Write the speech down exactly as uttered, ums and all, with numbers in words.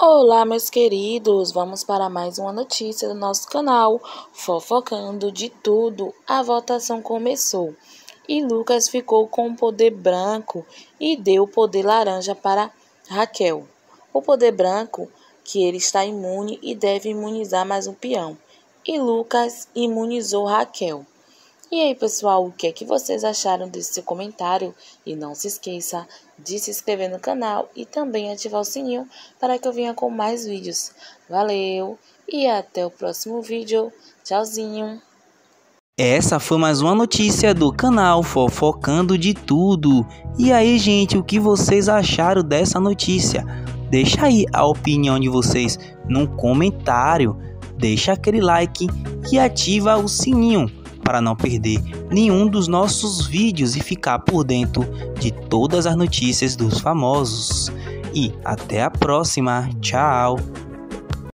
Olá, meus queridos! Vamos para mais uma notícia do nosso canal, fofocando de tudo. A votação começou e Lucas ficou com o poder branco e deu o poder laranja para Raquel. O poder branco, que ele está imune e deve imunizar mais um peão. E Lucas imunizou Raquel. E aí, pessoal, o que é que vocês acharam desse comentário? E não se esqueça de se inscrever no canal e também ativar o sininho para que eu venha com mais vídeos. Valeu e até o próximo vídeo. Tchauzinho! Essa foi mais uma notícia do canal Fofocando de Tudo. E aí, gente, o que vocês acharam dessa notícia? Deixa aí a opinião de vocês no comentário. Deixa aquele like e ativa o sininho para não perder nenhum dos nossos vídeos e ficar por dentro de todas as notícias dos famosos. E até a próxima. Tchau!